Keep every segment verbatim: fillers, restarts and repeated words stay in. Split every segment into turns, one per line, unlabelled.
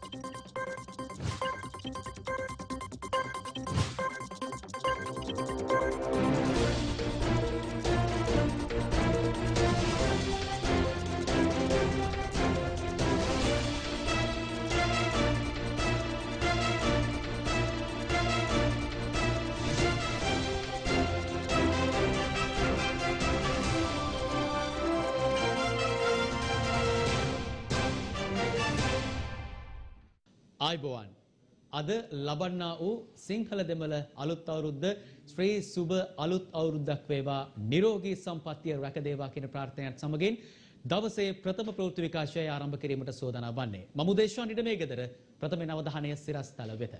ආයුබෝවන් අද ලබන්නා වූ සිංහල දෙමළ අලුත් අවුරුද්ද ශ්‍රී සුබ අලුත් අවුරුද්දක් වේවා නිරෝගී සම්පන්නිය රැකදේවා කියන ප්‍රාර්ථනාවත් සමගින් දවසේ ප්‍රථම ප්‍රවෘත්ති විකාශය ආරම්භ කිරීමට සූදානම් වන්නේ මම උදේශාන් ඉඩමේ ගෙදර ප්‍රථම අවධානය සිරස්තල වෙත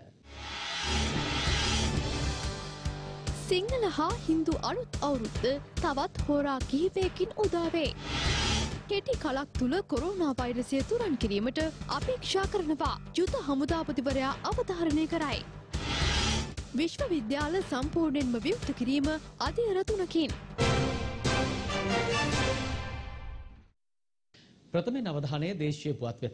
සිංහල හා හින්දු අලුත් අවුරුද්ද තවත් හෝරා කිහිපයකින් උදා වේ. කෙටි කලක් තුල කොරෝනා වෛරසය තුරන් කිරීමට අපේක්ෂා කරනවා යුද හමුදාපතිවරයා අවධාරණය කරයි. විශ්වවිද්‍යාල සම්පූර්ණයෙන්ම විවෘත කිරීම අධිර තුනකින්.
ප්‍රථමයෙන් අවධානය දේශීය පුවත් වෙත.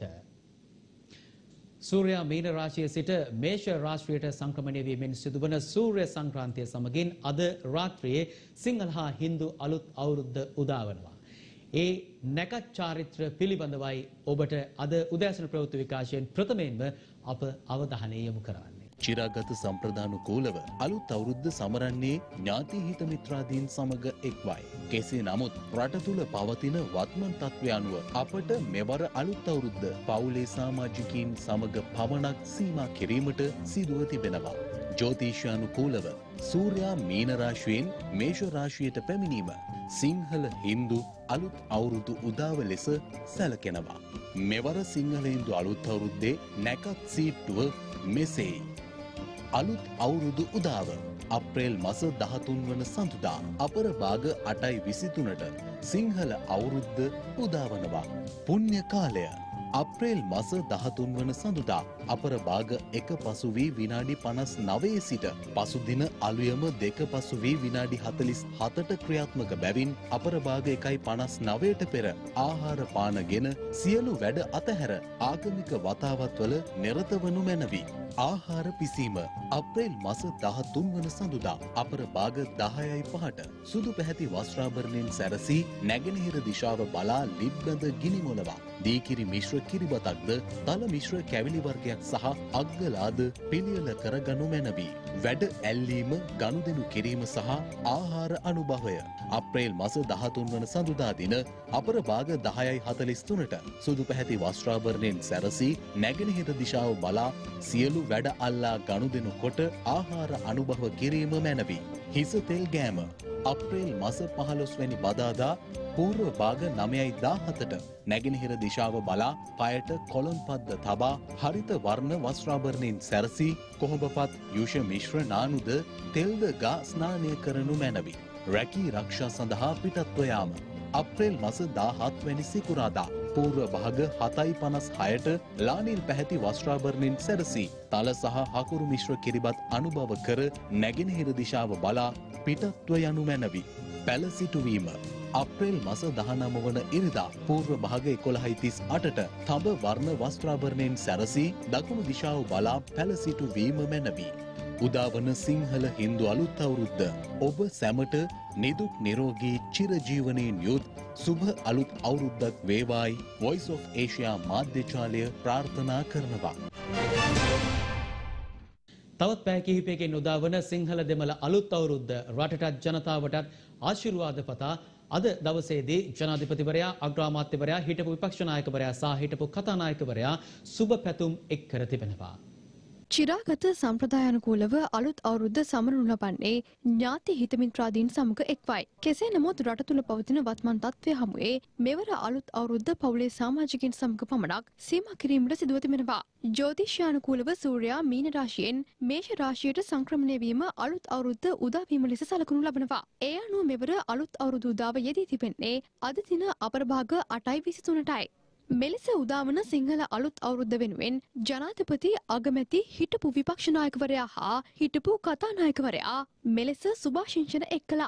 සූර්යා මීන රාශියේ සිට මේෂ රාශියට සංක්‍රමණය වීමෙන් සිදුවන සූර්ය සංක්‍රාන්තිය සමගින් අද රාත්‍රියේ සිංහල හා හින්දු අලුත් අවුරුද්ද උදා වනවා. ඒ නැකත් චාරිත්‍ර පිළිබඳවයි ඔබට අද උදෑසන ප්‍රවෘත්ති විකාශයෙන් ප්‍රථමයෙන්ම අප අවධානය යොමු කරන්නේ.
චිරාගත සම්ප්‍රදානුකූලව අලුත් අවුරුද්ද සමරන්නේ ඥාති හිත මිත්‍රාදීන් සමග එක්වයි. කෙසේ නමුත් රට තුළ පවතින වත්මන් තත්ත්වය අනුව අපට මෙවර අලුත් අවුරුද්ද පවුලේ සමාජිකයින් සමග පමණක් සීමා කිරීමට සිදුව තිබෙනවා. ජ්‍යොතිෂානුකූලව සූර්යා මීන රාශියෙන් මේෂ රාශියට පැමිණීම සිංහල හින්දු අලුත් අවුරුදු උදාව ලෙස සැලකෙනවා. මෙවර සිංහල හින්දු අලුත් අවුරුද්දේ නැකත් සීට්ටුව මෙසේයි. අලුත් අවුරුදු උදාව අප්‍රේල් මස දහතුන් වන සඳුදා අපර භාග අටයි විසිතුනට සිංහල අවුරුද්ද උදාවනවා. පුණ්‍ය කාලය අප්‍රේල් මස දහතුන් වන සඳුදා අපර භාග එක පසු වී විනාඩි පනස් නවයේ සිට පසුදින අලුයම දෙක පසු වී විනාඩි හතලිස් හතට ක්‍රියාත්මක බැවින් අපර භාග එකයි පනස් නවයට පෙර ආහාර පානගෙන සියලු වැඩ අතහැර ආගමික වතාවත්වල නිරත වනු මැනවි. ආහාර පිසීම අප්‍රේල් මස දහතුන් වන සඳුදා අපර භාග දහයයි පහට සුදු පැහැති වස්ත්‍රාභරණයෙන් සැරසී නැගෙනහිර දිශාව බලා ලිබ්බඳ ගිනිමොලවා දීකිරි මිශ්‍ර කිරිබතක්ද තල මිශ්‍ර කැවිලි වර්ගයක් සහ අග්ගලාද පිළියෙල කරගනු මැනවි. වැඩ ඇල්ලීම ගනුදෙනු කිරීම සහ ආහාර අනුභවය අප්‍රේල් මස දහතුන් වන සඳුදා දින අපර භාග දහයයි හතලිස් තුනට සුදු පැහැති වස්ත්‍රාභරණයෙන් සැරසී නැගෙනහිර දිශාව බලා සියලු වැඩ අල්ලා ගනුදෙනු කොට ආහාර අනුභව කිරීම මැනවි. හිස තෙල් ගෑම අප්‍රේල් මස පහළොස් වැනි බදාදා පූර්ව භාග නවයයි දාහතට නැගෙනහිර දිශාව බලා පයට කොළොන්පත්ද තබා හරිත වර්ණ වස්ත්‍රාභරණයෙන් සැරසී කොහොඹපත් යුෂ මිශ්‍ර නානුද තෙල්ද ගා ස්නානය කරනු මැනවි. රැකී රක්ෂා සඳහා පිටත්ව යාම අප්‍රේල් මස දාහත් වැනි සිකුරාදා පූර්ව භාග හතයි පනස් හයට ලානිල් පැහැති වස්ත්‍රාභරණයෙන් සැරසී තල සහ හකුරු මිශ්‍ර කිරිබත් අනුභව කර නැගෙනහිර දිශාව බලා පිටත්ව යනු මැනවි. පැල සිටුවීම අප්‍රේල් මස දහනව වන ඉරිදා පූර්ව භාග එකොළහයි තිස් අටට තඹ වර්ණ වස්ත්‍රාභරණයෙන් සැරසී දකුණු දිශාව බලා පැල සිටුවීම මැනවි. උදාවන සිංහල හින්දු අලුත් අවුරුද්ද ඔබ සැමට නිදුක් නිරෝගී චිරජීවනයෙන් යුත් සුභ අලුත් අවුරුද්දක් වේවායි වොයිස් ඔෆ් ඒෂියා මාධ්‍යජාලය ප්‍රාර්ථනා කරනවා.
තවත් පැය කිහිපයකින් උදාවන සිංහල දෙමළ අලුත් අවුරුද්ද රටටත් ජනතාවටත් ආශිර්වාද පතා අද දවසේදී ජනාධිපතිවරයා අග්‍රාමාත්‍යවරයා හිටපු විපක්ෂ නායකවරයා සහ හිටපු කතානායකවරයා සුබ පැතුම් එක් කර තිබෙනවා.
චිරාගත සම්ප්‍රදායානුකූලව අලුත් අවුරුද්ද සමරනු ලබන්නේ ඥාති හිතමිත්‍රාදීන් සමග එක්වයි. කෙසේ නමුත් රට තුළ පවතින වත්මන් තත්ත්වය හමුවේ මෙවර අලුත් අවුරුද්ද පවුලේ සමාජිකින් සමග පමණක් සීමා කිරීමට සිදුව තිබෙනවා. ජ්‍යොතිෂ්‍යානුකූලව සූර්යා මීන රාශියෙන් මේෂ රාශියට සංක්‍රමණය වීම අලුත් අවුරුද්ද උදාවීම ලෙස සලකනු ලබනවා. ඒ අනුව මෙවර අලුත් අවුරුදු උදාව යෙදී තිබෙන්නේ අද දින අපරභාග අටයි විසිතුනටයි. මෙලෙස උදාවන සිංහල අලුත් අවුරුද්ද වෙනුවෙන් ජනාධිපති අගමැති හිටපු විපක්ෂ නායකවරයා හා හිටපු කතානායකවරයා මෙලෙස සුභාශිංසන එක් කළා.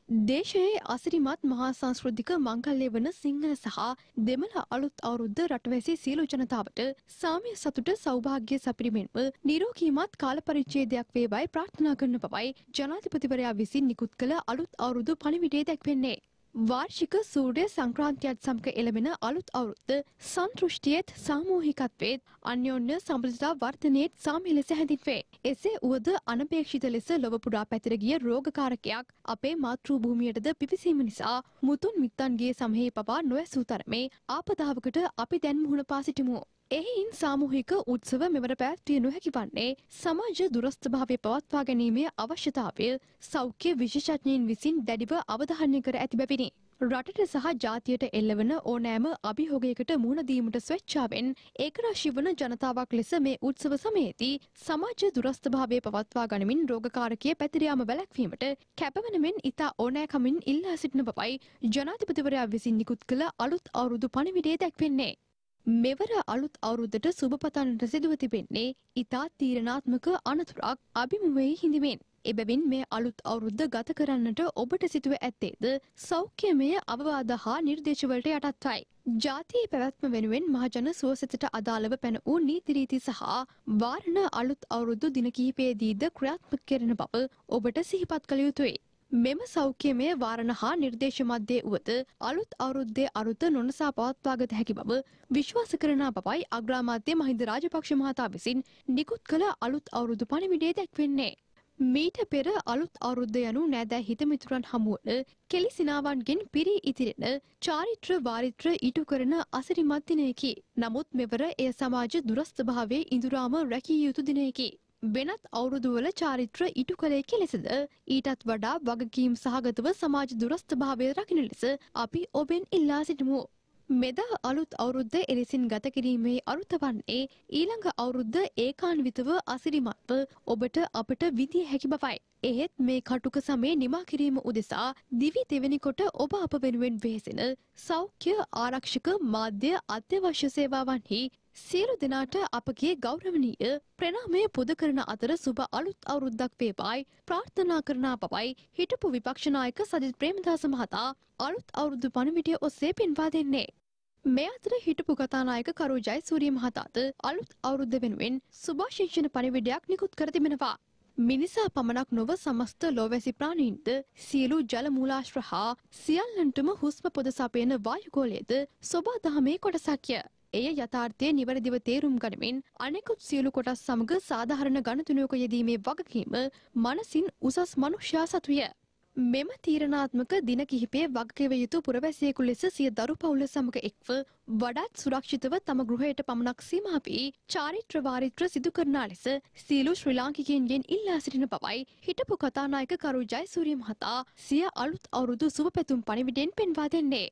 දේශයේ අසිරිමත් මහා සංස්කෘතික මංගල්‍ය වන සිංහල සහ දෙමළ අලුත් අවුරුද්ද රටවැසි සියලු ජනතාවට සාමය සතුට සෞභාග්‍ය සපිරිමෙන්ම නිරෝගීමත් කාල පරිච්ඡේදයක් වේවායි ප්‍රාර්ථනා කරන බවයි ජනාධිපතිවරයා විසින් නිකුත් කළ අලුත් අවුරුදු පණිවිඩයේ දැක්වෙන්නේ. වාර්ෂික සූර්ය සංක්‍රාන්තියත් සමග එළවෙන අලුත් අවුරුද්ද සන්තෘෂ්ටියේත් සාමූහිකත්වයේත් අන්‍යෝන්‍ය සම්බන්ධතා වර්ධනයේත් සාමය ලෙස හැඳින්වේ. එසේ වුවද අනපේක්ෂිත ලෙස ලොව පුරා පැතිර ගිය රෝගකාරකයක් අපේ මාතෘ භූමියටද පිවිසීම නිසා මුතුන් මිත්තන්ගේ සමහේ පවා නොඇසූ තරමේ ආපදාවකට අපි දැන් මුහුණ පා සිටිමු. එයින් සාමූහික උත්සව මෙවර පැවැත්විය නොහැකි වන්නේ සමාජ දුරස්ථභාවය පවත්වා ගැනීමේ අවශ්‍යතාවය සෞඛ්‍ය විශේෂඥයින් විසින් දැඩිව අවධාරණය කර ඇති බැවිනි. රටට සහ ජාතියට එල්ලවන ඕනෑම අභියෝගයකට මුහුණ දීමට ස්වේච්ඡාවෙන් ඒකරාශී වන ජනතාවක් ලෙස මේ උත්සව සමයේදී සමාජ දුරස්ථභාවය පවත්වා ගනිමින් රෝගකාරකයේ පැතිර යාම වැළැක්වීමට කැපවන මෙන් ඉතා ඕනෑකමින් ඉල්ලා සිටින බවයි ජනාධිපතිවරයා විසින් නිකුත් කළ අලුත් අවුරුදු පණිවිඩයේ දැක්වෙන්නේ. මෙවර අලුත් අවුරුද්දට සුබ පතන්නට සිදුව තිබෙන්නේ ඉතා තීරණාත්මක අනතුරක් අභිමුවේ හිඳිමින්. එබැවින් මේ අලුත් අවුරුද්ද ගත කරන්නට ඔබට සිදුව ඇත්තේද සෞඛ්‍යමය අවවාද හා නිර්දේශවලට යටත්වයි. ජාතියේ පැවැත්ම වෙනුවෙන් මහජන සුවසෙතට අදාළව පැන වූ නීති රීති සහ වාරණ අලුත් අවුරුදු දින කිහිපයේදීද ක්‍රියාත්මක කෙරෙන බව ඔබට සිහිපත් කළ යුතුයි. මෙම සෞඛ්‍යමය වාරණ හා නිර්දේශ මධ්‍යයේ වුවද අලුත් අවුරුද්දේ අරුත නොනසා පවත්වාගත හැකි බව විශ්වාස කරන බවයි අග්‍රාමාත්‍ය මහින්ද රාජපක්ෂ මහතා විසින් නිකුත් කළ අලුත් අවුරුදු පණිවිඩයේ දැක්වෙන්නේ. මීට පෙර අලුත් අවුරුද්ද යනු නෑදෑ හිතමිතුරන් හමුවන කෙලි සිනාවන්ගෙන් පිරී ඉතිරෙන චාරිත්‍ර වාරිත්‍ර ඉටු කරන අසිරිමත් දිනයකි. නමුත් මෙවර එය සමාජ දුරස්ථභාවයේ ඉඳුරාම රැකිය යුතු දිනයකි. වෙනත් අවුරුදුවල චාරිත්‍ර ඉටු කළේ කෙලෙසද ඊටත් වඩා වගකීම් සහගතව සමාජ දුරස්ථභාවය රකින ලෙස අපි ඔබෙන් ඉල්ලා සිටිමු. මෙදා අලුත් අවුරුද්ද එලෙසින් ගත කිරීමේ අරුත වන්නේ ඊළඟ අවුරුද්ද ඒකාන්විතව අසිරිමත්ව ඔබට අපට විදිය හැකි බවයි. එහෙත් මේ කටුක සමය නිමා කිරීම උදෙසා දිවි දෙවැනි කොට ඔබ අප වෙනුවෙන් වෙහෙසෙන සෞඛ්‍ය ආරක්ෂක මාධ්‍ය අත්‍යවශ්‍ය සේවාවන්හි සියලු දෙනාට අපගේ ගෞරවනීය ප්‍රණාමය පුද කරන අතර සුබ අලුත් අවුරුද්දක් වේවායි ප්‍රාර්ථනා කරන බවයි හිටපු විපක්ෂ නායක සජිත් ප්‍රේමදාස මහතා අලුත් අවුරුදු පණිවිඩය ඔස්සේ පෙන්වා දෙන්නේ. මේ අතර හිටපු කතානායක කරු ජයසූරිය මහතාද අලුත් අවුරුද්ද වෙනුවෙන් සුභාශිංසන පණිවිඩයක් නිකුත් කර තිබෙනවා. මිනිසා පමණක් නොව සමස්ත ලෝවැසි ප්‍රාණීන්ද සියලු ජල මූලාශ්‍ර හා සියල්ලන්ටම හුස්ම පොද සපයන වායුගෝලයේද සෝබා දහමේ කොටසක්ය. එය යථාර්ථයේ නිවැරදිව තේරුම් ගනිමින් අනෙකුත් සියලු කොටස් සමග සාධාරණ ගණතුනක යෙදීමේ වගකීම මනසින් උසස් මනුෂ්‍යයා සතුය. මෙම තීරණාත්මක දින කිහිපයේ වගකිව යුතු පුරවැසියෙකු ලෙස සිය දරු පවුල සමග එක්ව වඩාත් සුරක්ෂිතව තම ගෘහයට පමණක් සීමා වී චාරිත්‍ර වාරිත්‍ර සිදු කරනා ලෙස සියලු ශ්‍රී ලාංකිකයන්ගෙන් ඉල්ලා සිටින බවයි හිටපු කතානායක කරු ජයසූරිය මහතා සිය අලුත් අවුරුදු සුබ පැතුම් පණිවිඩයෙන් පෙන්වා දෙන්නේ.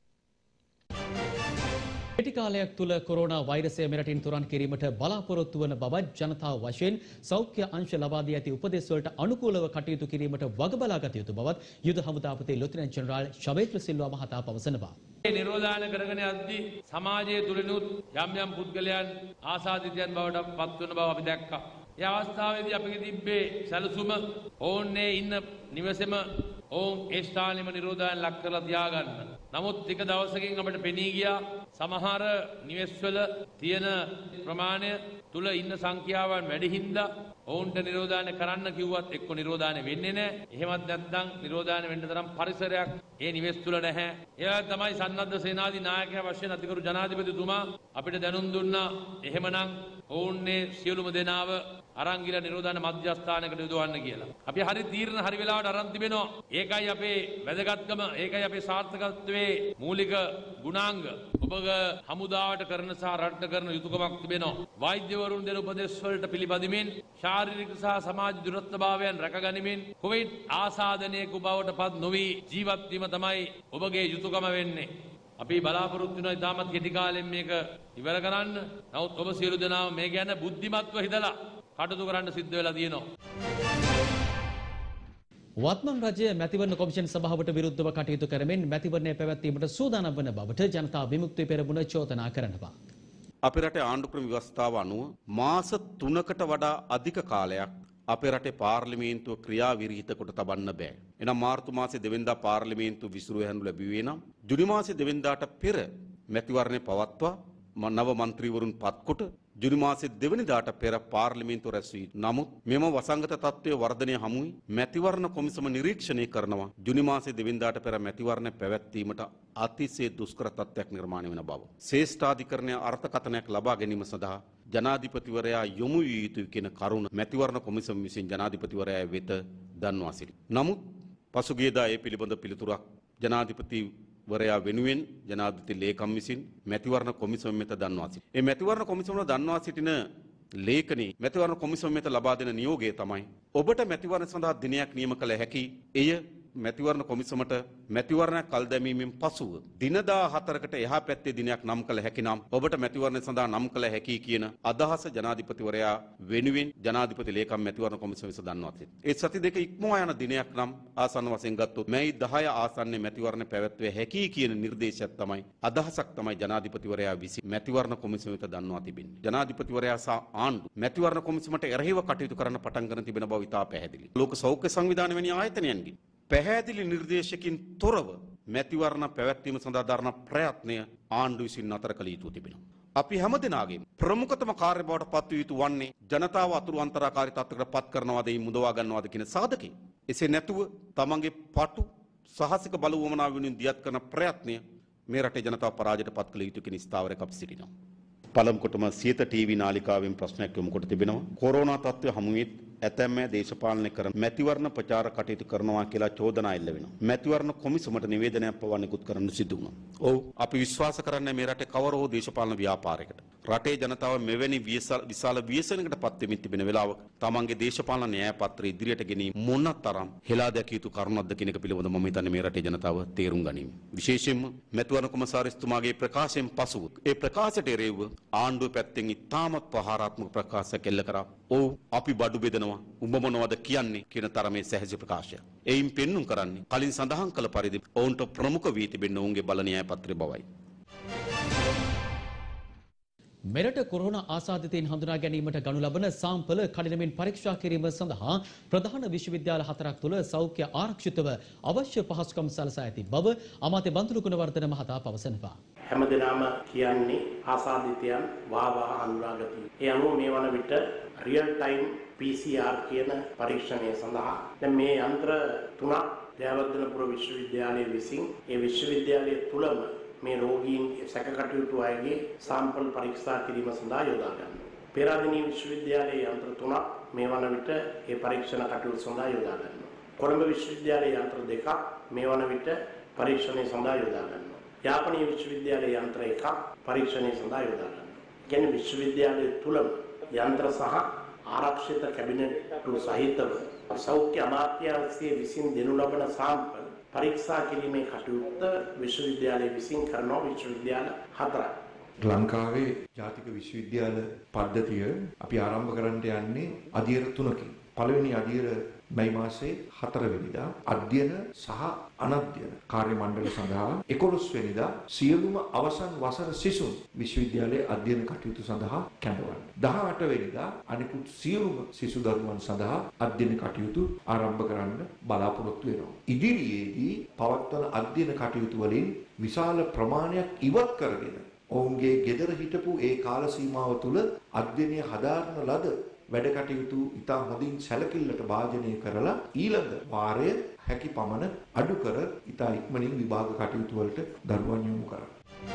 කෙටි කාලයක් තුල කොරෝනා වෛරසය මෙරටින් තුරන් කිරීමට බලාපොරොත්තු වන බවත් ජනතාව වශයෙන් සෞඛ්‍ය අංශ ලබා දී ඇති උපදෙස් වලට අනුකූලව කටයුතු කිරීමට වග බලා ගත යුතු බවත් යුද හමුදාපති ලෙෆ්ටිනන්ට් ජෙනරාල් ශවේත්‍ර සිල්වා මහතා පවසනවා.
මේ නිරෝධායන කරගෙන යද්දී සමාජයේ තුලිනුත් යම් යම් පුද්ගලයන් ආසාදිතයන් බවට පත් වෙන බව අපි දැක්කා. ඒ අවස්ථාවේදී අපිට තිබ්බේ සැලසුම ඕන්නේ ඉන්න නිවසේම ඕන් ඒ ස්ථානෙම නිරෝධායන ලක් කරලා තියාගන්න. නමුත් ටික දවසකින් අපිට පෙනී ගියා සමහර නිවෙස්වල තියෙන ප්‍රමාණය තුල ඉන්න සංඛ්‍යාවන් වැඩි හින්දා ඔවුන්ට නිරෝධායන කරන්න කිව්වත් එක්ක නිරෝධායන වෙන්නේ නැහැ. එහෙමත් නැත්නම් නිරෝධායන වෙන්න තරම් පරිසරයක් ඒ නිවෙස් තුල නැහැ. ඒවා තමයි සන්නද්ධ සේනාධි නායකයා වශයෙන් අතිගරු ජනාධිපතිතුමා අපිට දැනුම් දුන්නා. එහෙමනම් ඔවුන්නේ සියලුම දෙනාව අරන් ගිල නිරෝධායන මධ්‍යස්ථානයකට යොදවන්න කියලා. අපි හරි තීරණ හරි වෙලාවට අරන් තිබෙනවා. ඒකයි අපේ වැදගත්කම, ඒකයි අපේ සාර්ථකත්වයේ මූලික ගුණාංග. ඔබගේ හමුදාවට කරන සහ රටට කරන යුතුයකමක් තිබෙනවා. වෛද්‍යවරුන් දෙන උපදෙස් වලට පිළිපදිමින් ශාරීරික සහ සමාජ දුරත්වභාවයන් රැකගනිමින් කොවිඩ් ආසාදනයක බවට පත් නොවි ජීවත් වීම තමයි ඔබගේ යුතුයකම වෙන්නේ. අපි බලාපොරොත්තු වෙනවා ඉතාමත් කෙටි කාලෙන් මේක ඉවර කරන්න. නමුත් ඔබ සියලු දෙනාම මේ ගැන බුද්ධිමත්ව හිතලා කටයුතු කරන්න සිද්ධ වෙලා තියෙනවා.
වත්මන් රජය මැතිවරණ කොමිෂන් සභාවට විරුද්ධව කටයුතු කරමින් මැතිවරණය පැවැත්වීමට සූදානම් වන බවට ජනතා විමුක්ති පෙරමුණ චෝදනා කරනවා.
අපේ රටේ ආණ්ඩු ක්‍රම ව්‍යවස්ථාව අනුව මාස තුනකට වඩා අධික කාලයක් අපේ රටේ පාර්ලිමේන්තුව ක්‍රියා විරහිත කොට තබන්න බෑ. එනම් මාර්තු මාසේ දෙවෙනිදා පාර්ලිමේන්තුව විසිරුව හැරනු ලැබුවේ නම් ජුනි මාසේ දෙවෙනිදාට පෙර මැතිවරණය පවත්වා නව මන්ත්‍රීවරුන් පත්කොට ජුනි මාසේ දෙවෙනිදාට පෙර පාර්ලිමේන්තුව රැස් වී නමුත් මෙම වසංගත තත්ත්වයේ වර්ධනය හමුවේ මැතිවරණ කොමිසම නිරීක්ෂණය කරනවා ජුනි මාසේ දෙවෙනිදාට පෙර මැතිවරණ පැවැත්වීමට අතිශය දුෂ්කර තත්ත්වයක් නිර්මාණය වෙන බව. ශ්‍රේෂ්ඨාධිකරණයේ අර්ථකථනයක් ලබා ගැනීම සඳහා ජනාධිපතිවරයා යොමු විය යුතුයි කියන කරුණ මැතිවරණ කොමිසම විසින් ජනාධිපතිවරයා වෙත දන්වා සිටියි. නමුත් පසුගියදා ඒ පිළිබඳ පිළිතුරක් ජනාධිපතිවරයා වෙනුවෙන් ජනාධිපති ලේකම් විසින් මැතිවරණ කොමිසම වෙත දන්වා සිටියි. මේ මැතිවරණ කොමිසම දන්වා සිටින ලේඛනයේ මැතිවරණ කොමිසම වෙත ලබා දෙන නියෝගය තමයි ඔබට මැතිවරණ සඳහා දිනයක් නියම කළ හැකි. එය මැතිවරණ කොමිසමට මැතිවරණයක් කල් දැමීමෙන් පසුව දින දාහතරකට එහා පැත්තේ දිනයක් නම් කළ හැකි නම් ඔබට මැතිවරණ සඳහා නම් කළ හැකි කියන අදහස ජනාධිපතිවරයා වෙනුවෙන් ජනාධිපති ලේකම් මැතිවරණ කොමිසම විසින් දන්වා සිටිනවා. ඒ සති දෙක ඉක්මවා යන දිනයක් නම් ආසන්න වශයෙන් ගත්තොත් මැයි දහය ආසන්නයේ මැතිවරණ පැවැත්විය හැකි කියන නිර්දේශයක් තමයි අදහසක් තමයි ජනාධිපතිවරයා විසින් මැතිවරණ කොමිසම වෙත දන්වා තිබෙන්නේ. ජනාධිපතිවරයා සහ ආණ්ඩුව මැතිවරණ කොමිසමට එරෙහිව කටයුතු කරන්න පටන් ගන්න තිබෙන බව ඉතා පැහැදිලි. ලෝක සෞඛ්‍ය සංවිධානය වැනි ආයතනයන්ගෙන් පැහැදිලි නිර්දේශකින් තොරව මැතිවරණ පැවැත්වීම සඳහා දරන ප්‍රයත්නය ආණ්ඩුව විසින් නතර කළ යුතු තිබෙනවා. අපි හැමදෙනාගේම ප්‍රමුඛතම කාර්ය බවට පත්විය යුතු වන්නේ ජනතාව අතුරු අන්තරාකාරී තත්ත්වයකට පත් කරනවාද ඒ මුදවා ගන්නවාද කියන සාධකය. එසේ නැතුව තමන්ගේ පටු සාහසික බල වමනාව වෙනුවෙන් දියත් කරන ප්‍රයත්නය මේ රටේ ජනතාව පරාජයට පත් කළ යුතු කියන ස්ථාවරයක් අපි සිටිනවා. පළමු කොටම සියත ටීවී නාලිකාවෙන් ප්‍රශ්නයක් යොමු කොට තිබෙනවා. කොරෝනා තත්ත්වය හමුවේ ඇතැම් අය දේශපාලනය කරන මැතිවරණ ප්‍රචාර කටයුතු කරනවා කියලා චෝදනා එල්ල වෙනවා. මැතිවරණ කොමිසමට නිවේදනයක් පවා නිකුත් කරන්න සිදු වුණා. ඔව් අපි විශ්වාස කරන්නේ මේ රටේ කවර හෝ දේශපාලන ව්‍යාපාරයකට රටේ ජනතාව මෙවැනි විශාල ව්‍යසනයකට පත් වෙමින් තිබෙන වෙලාවක තමන්ගේ දේශපාලන න්‍යාය පත්‍රය ඉදිරියට ගෙනීම මොනතරම් හෙලා දැකිය යුතු කරුණක්ද කියන එක පිළිබඳව මම හිතන්නේ මේ රටේ ජනතාව තේරුම් ගනිමු. විශේෂයෙන්ම මැතිවරණ කොමසාරිස්තුමාගේ ප්‍රකාශයෙන් පසුව ඒ ප්‍රකාශයට එරෙහිව ආණ්ඩුව පැත්තෙන් ඉතාමත් පහාරාත්මක ප්‍රකාශයක් එල්ල කරා. ඔව් අපි බඩු බෙදනවා උඹ මොනවද කියන්නේ කියන තරමේ සැහැසි ප්‍රකාශයක්. එයින් පෙන්눔 කරන්නේ කලින් සඳහන් කළ පරිදි ඔවුන්ට ප්‍රමුඛ වී තිබෙන ඔවුන්ගේ බල න්‍යාය පත්‍රය බවයි.
මෙරට කොරෝනා ආසාදිතයින් හඳුනා ගැනීමට ගනු ලබන සාම්පල කඩිනමින් පරීක්ෂා කිරීම සඳහා ප්‍රධාන විශ්වවිද්‍යාල හතරක් තුළ සෞඛ්‍ය ආරක්ෂිතව අවශ්‍ය පහසුකම් සලසා ඇති බව අමාත්‍ය බන්දුලු ගුණවර්ධන මහතා පවසනවා.
හැමදෙනාම කියන්නේ ආසාදිතයන් වාවා අනුරාගති. ඒ අනුව මේ වන විට real time P C R කියන පරීක්ෂණය සඳහා දැන් මේ යන්ත්‍ර තුනක් ජයවර්ධනපුර විශ්වවිද්‍යාලයේ විසින් ඒ විශ්වවිද්‍යාලයේ තුලම මේ රෝගීන් සැකකටයුතු අයගේ සාම්පල් පරීක්ෂා කිරීම සඳහා යොදා ගන්නවා. පෙරාදෙණිය විශ්වවිද්‍යාලයේ යන්ත්‍ර තුනක් මේ වන විට ඒ පරීක්ෂණ කටයුතු සඳහා යොදා ගන්නවා. කොළඹ විශ්වවිද්‍යාලයේ යන්ත්‍ර දෙකක් මේ වන විට පරීක්ෂණය සඳහා යොදා ගන්නවා. යාපනීය විශ්වවිද්‍යාලයේ යන්ත්‍ර එකක් පරීක්ෂණය සඳහා යොදා ගන්නවා. කියන්නේ විශ්වවිද්‍යාලයේ තුලම යන්ත්‍ර සහ ආරක්ෂිත කැබිනට් සහිතව සෞඛ්‍ය අමාත්‍යාංශයේ විසින් දෙනු ලබන සාම්පල් පරීක්ෂා කිරීමේ කටයුත්ත විශ්වවිද්‍යාලයේ විසින් කරන විශ්වවිද්‍යාල හතරක්.
ලංකාවේ ජාතික විශ්වවිද්‍යාල පද්ධතිය අපි ආරම්භ කරන්නට යන්නේ අධීර තුනකින්. පළවෙනි අධීර මැයි මාසයේ හතර වෙනිදා අධ්‍යයන සහ අනධ්‍යයන කාර්ය මණ්ඩල සඳහා එකොළොස් වෙනිදා සියලුම අවසන් වසර සිසුන් විශ්වවිද්‍යාලයේ අධ්‍යයන කටයුතු සඳහා කැඳවන්න. දහඅට වෙනිදා අනිකුත් සියලුම සිසු දරුවන් සඳහා අධ්‍යයන කටයුතු ආරම්භ කරන්න බලාපොරොත්තු වෙනවා. ඉදිරියේදී පවත්වන අධ්‍යයන කටයුතු වලින් විශාල ප්‍රමාණයක් ඉවත් කරගෙන ඔවුන්ගේ ගෙදර හිටපු ඒ කාල සීමාව තුළ අධ්‍යයනය හදාරන ලද වැඩ කටයුතු ඉතා හොඳින් සැලකිල්ලට භාජනය කරලා ඊළඟ වාරය හැකි පමණ අඩු කර ඉතා ඉක්මනින් විභාග කටයුතු වලට දරුවන් යොමු කරා.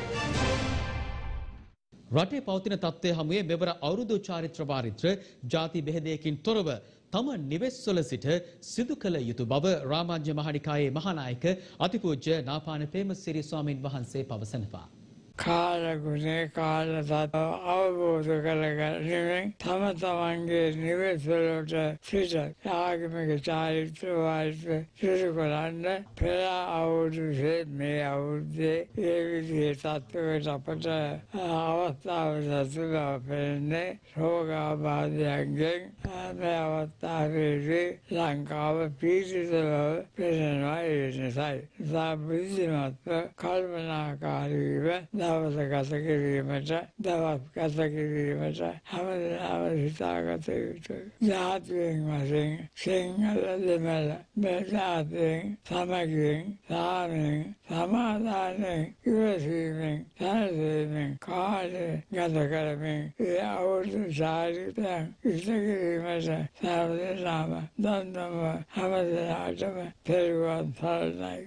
රටේ පවතින තත්ත්වය හමුවේ මෙවර අවුරුදු චාරිත්‍ර වාරිත්‍ර ಜಾති බෙහෙදයකින් තොරව තම නිවෙස්වල සිට සිදු කළ යුතු බව රාමාජ්‍ය මහනිකායේ මහානායක අතිපූජ්‍ය නාපාන ප්‍රේමසිරි ස්වාමීන් වහන්සේ පවසනවා.
කාල ගුණේ කාල තත්ත්ව අවබෝධ කරගැනීමෙන් තම තමන්ගේ නිවෙස්වලට සිට ආගමික චාරිත්‍ර වාරිත්‍ර සිදු කරන්න පෙර අවුරුද්දේ මේ අවුරුද්දේ ඒ විදිහේ තත්ත්වයකට අපට අවස්ථාව ලැබුණා පෙන්නේ රෝගාබාධයන්ගෙන් මේ අවස්ථාවේදී ලංකාව පීඩිතව පෙනෙනවා ඒ නිසායි. සාබුද්ධිමත්ව කල්පනාකාරීව දවස ගත කිරීමට දවස් ගත කිරීමට හැමදෙනාම හිතාගත යුතුයි. ජාතියෙන් වශයෙන් සිංහල දෙමළ මේ ජාතියෙන් සමගියෙන් සාමයෙන් සමාදානයෙන් ඉවසීමෙන් සැනසීමෙන් කාලය ගත කරමින් ඒ අවුරුදු චාරිත්‍රයන් ඉෂ්ට කිරීමට හැමදෙනාම දන්නම හැමදෙනාටම පෙරවන් සරණයි.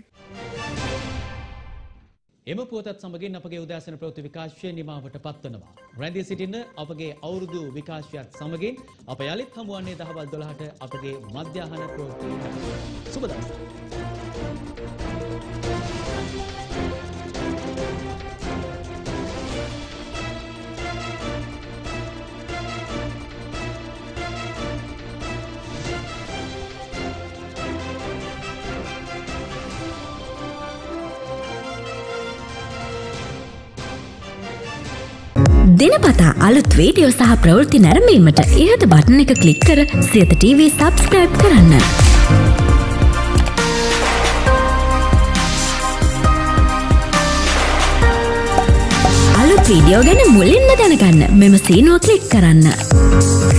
එම පුවතත් සමගින් අපගේ උදෑසන ප්‍රවෘත්ති විකාශය නිමාවට පත්වනවා. රැඳී සිටින්න අපගේ අවුරුදු විකාශයත් සමගින් අප යලිත් හමුවන්නේ දහවල් දොළහට අපගේ මධ්‍යහන ප්‍රවෘත්ති විකාශය. සුබ දවසක්.
දිනපතා අලුත් වීඩියෝ සහ ප්‍රවෘත්ති නැරඹීමට ඉහත බටන් එක ක්ලික් කර සියත ටීවී සබ්ස්ක්‍රයිබ් කරන්න. අලුත් වීඩියෝ ගැන මුලින්ම දැනගන්න මෙම සීනුව ක්ලික් කරන්න.